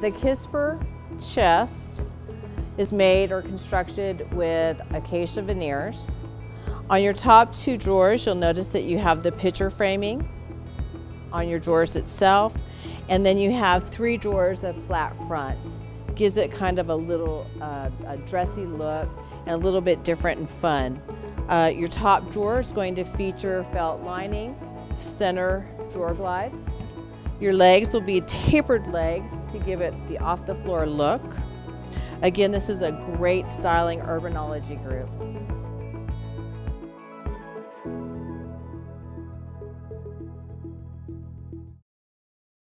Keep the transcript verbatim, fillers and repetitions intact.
The Kisper chest is made or constructed with acacia veneers. On your top two drawers, you'll notice that you have the picture framing on your drawers itself, and then you have three drawers of flat fronts. Gives it kind of a little uh, a dressy look and a little bit different and fun. Uh, your top drawer is going to feature felt lining, center drawer glides. Your legs will be tapered legs to give it the off the floor look. Again, this is a great styling urbanology group.